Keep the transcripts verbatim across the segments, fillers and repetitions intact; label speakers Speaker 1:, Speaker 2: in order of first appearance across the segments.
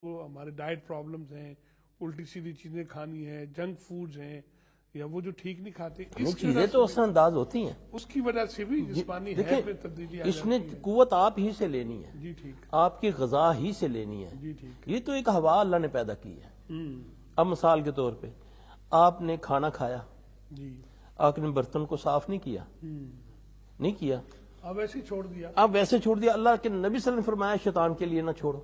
Speaker 1: وہ ہمارے diet problems ہیں، الٹی سیدھی چیزیں کھانی ہیں، جنک فوڈز ہیں، یا وہ جو ٹھیک نہیں کھاتے، اس
Speaker 2: چیزیں تو اثر انداز ہوتی ہیں،
Speaker 1: اس کی وجہ سے بھی جسمانی حیثیت میں تبدیلی آ
Speaker 2: اس نے قوت آپ ہی سے لینی ہے،
Speaker 1: جی ٹھیک،
Speaker 2: آپ کی غذا ہی سے لینی ہے،
Speaker 1: جی ٹھیک،
Speaker 2: یہ تو ایک ہوا اللہ نے پیدا کی ہے۔ اب مثال کے طور پہ آپ نے کھانا کھایا،
Speaker 1: جی
Speaker 2: آپ نے برتن کو صاف نہیں کیا، نہیں کیا،
Speaker 1: اب ایسے ہی چھوڑ دیا،
Speaker 2: اب ویسے چھوڑ دیا، اللہ کے نبی صلی اللہ علیہ وسلم نے فرمایا شیطان کے لیے نہ چھوڑو۔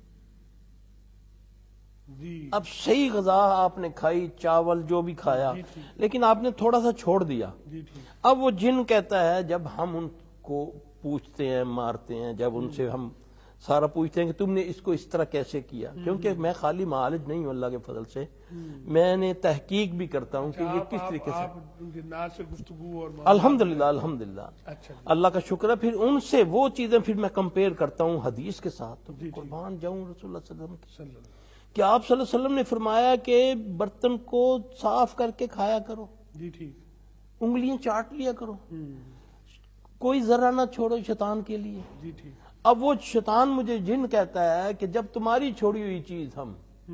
Speaker 1: جی
Speaker 2: اب صحیح غذا آپ نے کھائی، چاول جو بھی کھایا، لیکن آپ نے تھوڑا سا چھوڑ دیا۔
Speaker 1: جی ٹھیک،
Speaker 2: اب وہ جن کہتا ہے، جب ہم ان کو پوچھتے ہیں، مارتے ہیں، جب ان سے ہم سارا پوچھتے ہیں کہ تم نے اس کو اس طرح کیسے کیا، کیونکہ میں خالی معالج نہیں ہوں، اللہ کے فضل سے میں نے تحقیق بھی کرتا ہوں کہ یہ کس طریقے سے،
Speaker 1: آپ ان کے ناز سے گفتگو اور
Speaker 2: الحمدللہ الحمدللہ
Speaker 1: اچھا
Speaker 2: اللہ کا شکر ہے۔ پھر ان سے وہ چیزیں پھر میں کمپیئر کرتا ہوں حدیث کے ساتھ، تو قربان جاؤں رسول اللہ صلی اللہ علیہ وسلم
Speaker 1: صلی اللہ
Speaker 2: کہ آپ صلی اللہ علیہ وسلم نے فرمایا کہ برتن کو صاف کر کے کھایا کرو،
Speaker 1: جی ٹھیک،
Speaker 2: انگلیاں چاٹ لیا کرو، کوئی ذرہ نہ چھوڑو شیطان کے لیے۔
Speaker 1: جی ٹھیک،
Speaker 2: اب وہ شیطان مجھے جن کہتا ہے کہ جب تمہاری چھوڑی ہوئی چیز ہم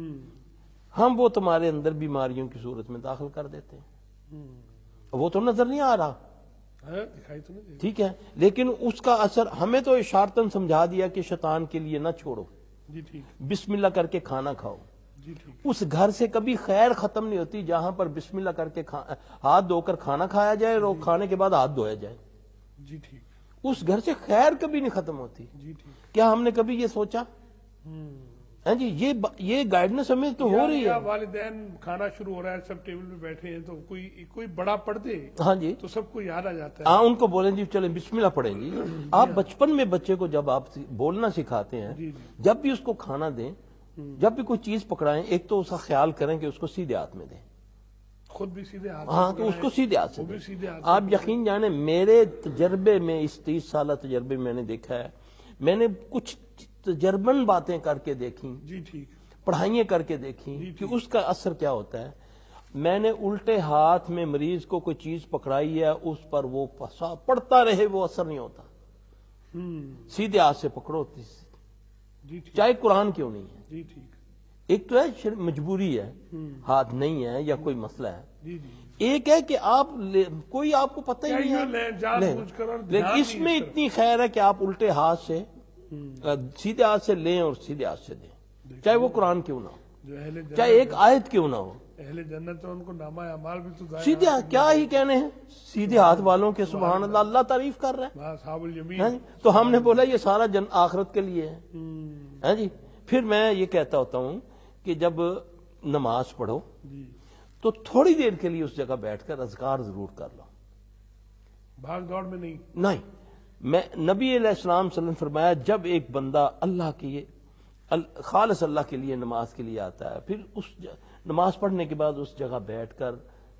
Speaker 2: ہم وہ تمہارے اندر بیماریوں کی صورت میں داخل کر دیتے ہیں، وہ تو نظر نہیں آ رہا،
Speaker 1: دکھائی تو نہیں،
Speaker 2: ٹھیک ہے، لیکن اس کا اثر ہمیں تو اشارتاً سمجھا دیا کہ شیطان کے لیے نہ چھوڑو،
Speaker 1: جی ٹھیک،
Speaker 2: بسم اللہ کر کے کھانا کھاؤ۔
Speaker 1: جی ٹھیک،
Speaker 2: اس گھر سے کبھی خیر ختم نہیں ہوتی جہاں پر بسم اللہ کر کے ہاتھ دھو کر کھانا کھایا جائے اور کھانے کے بعد ہاتھ دھویا جائے،
Speaker 1: جی ٹھیک،
Speaker 2: اس گھر سے خیر کبھی نہیں ختم ہوتی۔
Speaker 1: جی ٹھیک،
Speaker 2: کیا ہم نے کبھی یہ سوچا؟ ہاں جی، یہ یہ گائیڈنس ہمیں تو ہو رہی ہے۔
Speaker 1: والدین کھانا شروع ہو رہا ہے، سب ٹیبل پہ بیٹھے ہیں، تو کوئی کوئی بڑا پڑھ دے
Speaker 2: ہاں جی،
Speaker 1: تو سب کو یاد آ جاتا ہے،
Speaker 2: ہاں ان کو بولیں جی چلیں بسم اللہ پڑھیں جی۔ آپ بچپن میں بچے کو جب آپ بولنا سکھاتے ہیں،
Speaker 1: جی
Speaker 2: جب بھی اس کو کھانا دیں، جب بھی کوئی چیز پکڑائیں، ایک تو اس کا خیال کریں کہ اس کو سیدھے ہاتھ میں دیں،
Speaker 1: خود بھی سیدھے ہاتھ،
Speaker 2: ہاں تو اس کو سیدھے ہاتھ سے
Speaker 1: وہ بھی
Speaker 2: دیں۔
Speaker 1: سیدھے ہاتھ،
Speaker 2: آپ یقین جانیں میرے تجربے میں، اس تیس سالہ تجربے میں نے دیکھا ہے، میں نے کچھ تجربن باتیں کر کے دیکھی،
Speaker 1: جی ٹھیک،
Speaker 2: پڑھائیاں کر کے دیکھی کہ اس کا اثر کیا ہوتا ہے۔ میں نے الٹے ہاتھ میں مریض کو کوئی چیز پکڑائی ہے، اس پر وہ پڑتا رہے وہ اثر نہیں ہوتا، سیدھے ہاتھ سے پکڑو،
Speaker 1: جی ٹھیک،
Speaker 2: چاہے قرآن کیوں نہیں ہے۔
Speaker 1: جی ٹھیک،
Speaker 2: ایک تو ہے مجبوری ہے، ہاتھ نہیں ہے یا کوئی مسئلہ ہے،
Speaker 1: جی جی،
Speaker 2: ایک ہے کہ آپ کوئی آپ کو پتہ ہی نہیں ہے،
Speaker 1: لیں جان بوجھ کر، اور
Speaker 2: لیکن اس میں اتنی خیر ہے کہ آپ الٹے ہاتھ سے سیدھے ہاتھ سے لیں اور سیدھے ہاتھ سے دیں، چاہے وہ قرآن کیوں نہ ہو،
Speaker 1: جو اہل جنت،
Speaker 2: چاہے ایک آیت کیوں نہ ہو،
Speaker 1: اہل جنت ہے، ان کو نامہ اعمال بھی تو
Speaker 2: سیدھے ہاتھ کیا ہی کہنے ہیں، سیدھے ہاتھ والوں کے سبحان اللہ، اللہ تعریف کر رہا ہے،
Speaker 1: اصحاب الیمین،
Speaker 2: ہاں جی، تو ہم نے بولا یہ سارا جن آخرت کے لیے ہے، ہاں جی۔ پھر میں یہ کہتا ہوتا ہوں کہ جب نماز پڑھو
Speaker 1: جی،
Speaker 2: تو تھوڑی دیر کے لیے اس جگہ بیٹھ کر اذکار ضرور کر لو،
Speaker 1: بھاگ دوڑ میں نہیں،
Speaker 2: نہیں، میں نبی علیہ السلام صلی اللہ علیہ وسلم نے فرمایا جب ایک بندہ اللہ کی خالص اللہ کے لیے نماز کے لیے آتا ہے، پھر اس نماز پڑھنے کے بعد اس جگہ بیٹھ کر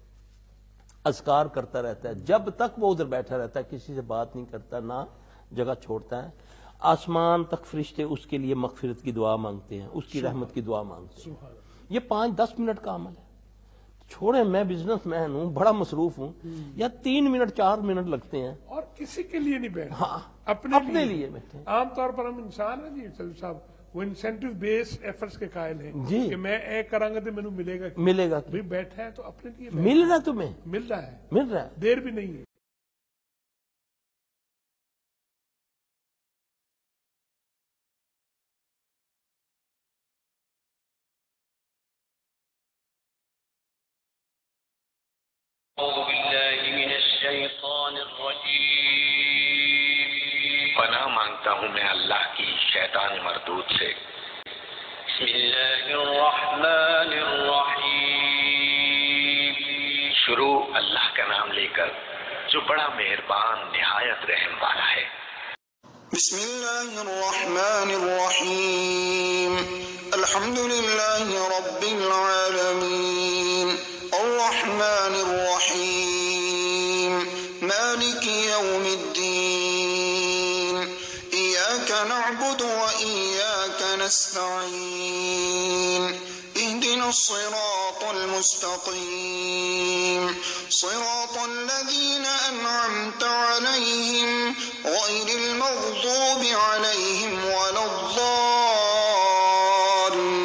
Speaker 2: اذکار کرتا رہتا ہے، جب تک وہ ادھر بیٹھا رہتا ہے، کسی سے بات نہیں کرتا، نہ جگہ چھوڑتا ہے، آسمان تک فرشتے اس کے لیے مغفرت کی دعا مانگتے ہیں، اس کی رحمت کی دعا مانگتے ہیں۔ یہ پانچ دس منٹ کا عمل ہے، چھوڑیں میں بزنس مین ہوں، بڑا مصروف ہوں، یا تین منٹ چار منٹ لگتے ہیں،
Speaker 1: اور کسی کے لیے نہیں بیٹھے،
Speaker 2: ہاں
Speaker 1: اپنے
Speaker 2: اپنے لیے بیٹھے ہیں۔
Speaker 1: عام طور پر ہم انسان ہیں جی سلیم صاحب، وہ انسینٹیو بیس ایفرٹس کے قائل ہیں
Speaker 2: جی
Speaker 1: کہ میں ایک کروں گا تو مینوں ملے گا،
Speaker 2: ملے گا،
Speaker 1: بھئی بیٹھا ہے تو اپنے لیے
Speaker 2: مل رہا تمہیں،
Speaker 1: مل رہا ہے،
Speaker 2: مل رہا ہے،
Speaker 1: دیر بھی نہیں ہے۔
Speaker 3: اعوذ باللہ من الشیطان الرجیم، پناہ مانگتا ہوں میں اللہ کی شیطان مردود سے۔ بسم اللہ الرحمن الرحیم، شروع اللہ کا نام لے کر جو بڑا مہربان نہایت رحم والا ہے۔
Speaker 4: بسم اللہ الرحمن الرحیم، الحمد للہ رب العالمین، الرحمن الرحیم، مالک یوم الدین، ایاک نعبد و ایاک نستعین، اہدنا الصراط المستقیم، صراط الذین انعمت علیہم غیر المغضوب علیہم ولا الضالین۔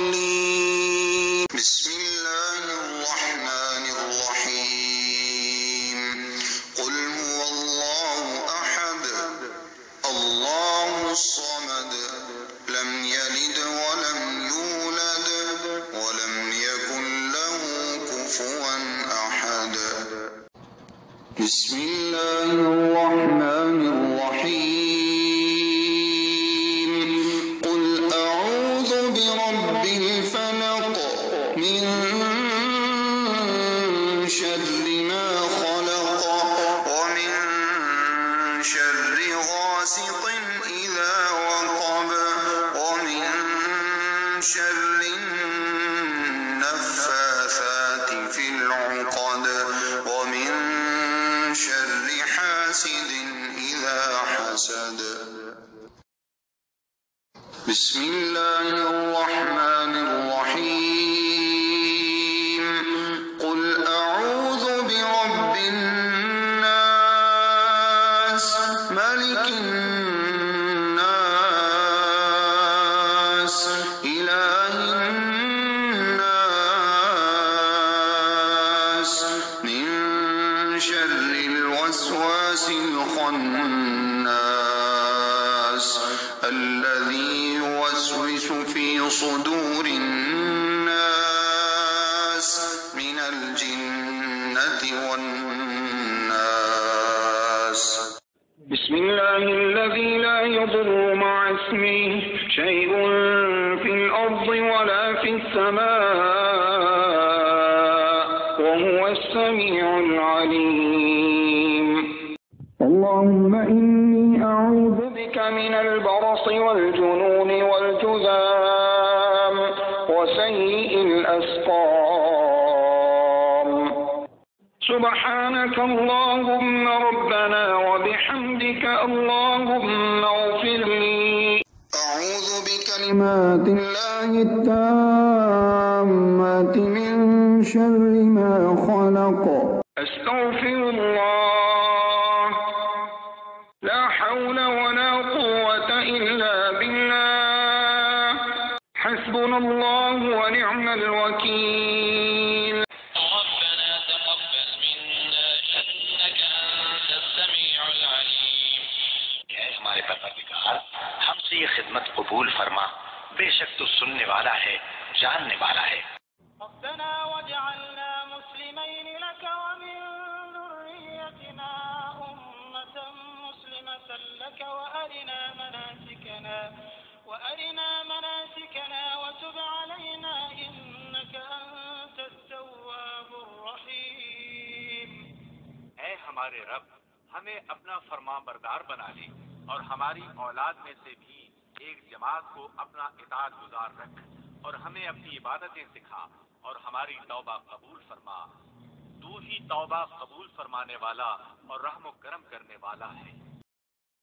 Speaker 4: بسم الله الرحمن الرحيم قل أعوذ برب الفلق من شر ما خلق ومن شر غاسق إذا وقب ومن شر النفاثات في العقد ومن شر حاسد إذا حسد بسم الله الرحمن الرحيم قل أعوذ برب الناس ملك الناس إله الناس من شر الوسواس الخناس الذي يوسوس في صدور الناس من الجنة والناس بسم الله الذي لا يضر مع اسمه شيء في الأرض ولا في السماء وهو السميع العليم اللهم إني أعوذ بك من البرص والجنون والجذام وسيء الأسقام سبحانك اللهم ربنا وبحمدك اللهم اغفر لي أعوذ بكلمات الله التامات من شر ما خلق أستغفر الله لا حول ولا قوة إلا بالله حسبنا الله ونعم الوكيل
Speaker 3: ربنا تقبل منا إنك أنت السميع العليم اے ہمارے پروردگار ہم سے یہ خدمت قبول فرما بے شک تو سننے والا ہے جاننے والا ہے
Speaker 5: ربنا واجعلنا مسلمين لك ومن ذريتنا أمة مسلمة لك وأرنا مناسكنا وأرنا مناسكنا وتب علينا إنك أنت التواب الرحيم
Speaker 6: اے ہمارے رب ہمیں اپنا فرما بردار بنا لے اور ہماری اولاد میں سے بھی ایک جماعت کو اپنا اطاعت گزار رکھ اور ہمیں اپنی عبادتیں سکھا اور ہماری توبہ قبول فرما تو ہی توبہ قبول فرمانے والا اور رحم و کرم کرنے والا ہے